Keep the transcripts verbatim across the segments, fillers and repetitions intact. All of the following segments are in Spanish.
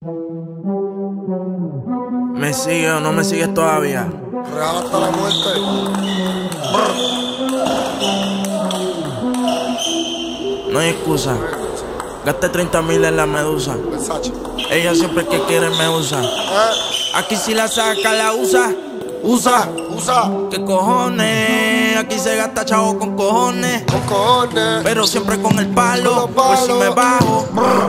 ¿Me sigue o no me sigues todavía? Real hasta la muerte. No hay excusa. Gasté treinta mil en la medusa. Versace. Ella siempre que quiere me usa. Eh, Aquí si la saca la usa. Usa, usa. ¿qué cojones? Aquí se gasta chavo con cojones. Con cojones. Pero siempre con el palo. Con los Pues si palos. me bajo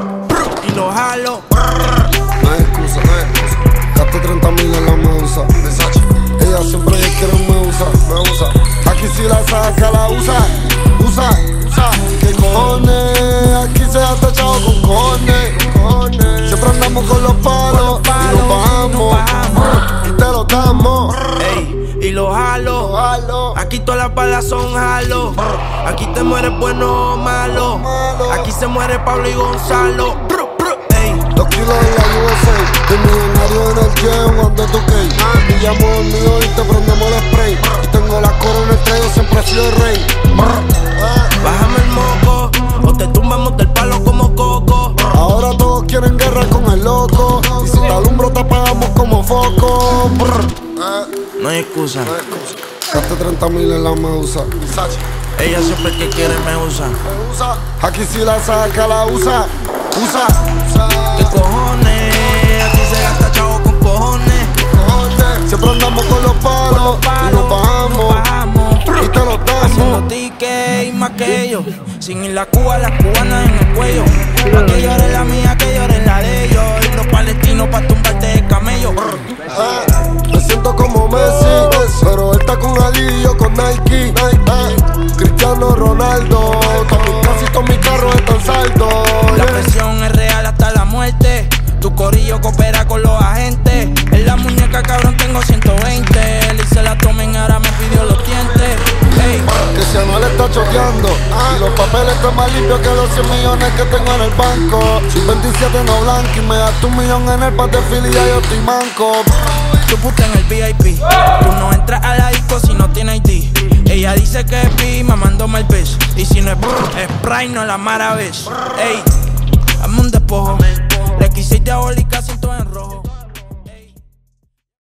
y lo jalo. No hay excusa, no hay excusa. Gasté treinta mil en la medusa. Versace. Ella siempre que quiere me usa, me usa. Aquí si la saca la usa. Usa, usa. ¿Qué cojones? Aquí se gasta chavo con cojones. Con cojones. Siempre andamos con los palos. Y nos bajamos. Y te lo damos. Ey, y lo jalo. Lo jalo. Aquí todas las balas son jalo. Aquí te mueres bueno o malo. Malo. Aquí se muere Pablo y Gonzalo. Bru, bru, ey. Dos kilos en la U S A. De millonario en el jet cuando toqué. Pillamos el mío y te prendemos el spray. Y tengo la corona en el tren, yo siempre he sido el rey. Bájame el moco o te tumbamos del palo como coco. Ahora todos quieren guerra con el loco. Y si te alumbro te apagamos como foco. No hay excusa. Gasté treinta mil en la medusa. Ella siempre que quiere me usa. Aquí si la saca la usa. Usa. ¿Qué cojones? Aquí se gasta chavo con cojones. Siempre andamos con los palos. Y nos bajamos. Y te lo Haciendo damos. tickets y más que ellos. Sin ir la Cuba, las cubanas en el cuello. Pa' que llore la mía, que llore la de ellos. Y los palestinos pa' tumbarte de camello. Eh, me siento como Messi, pero él está con Ali y yo con Nike. Eh, Cristiano Ronaldo, también casi todos mis carros están saldos. La presión es real hasta la muerte. Tu corillo coopera con los agentes. En la muñeca, cabrón, tengo ciento veinte. Él y se la tomen, ahora me pidió los dientes. Ey, Que si no le está choqueando y los papeles están más limpios que los cien millones que tengo en el banco. Soy veintisiete no blanco y me das tu millón en el par de fili y ya yo estoy manco. tu puta en el V I P. Tú no entras a la disco si no tienes I D. Ella dice que es B, mamándome el beso. Y si no es brr, es Prime, no la maravilla. Ey, hazme un despojo. Le quise diabólica, siento en rojo.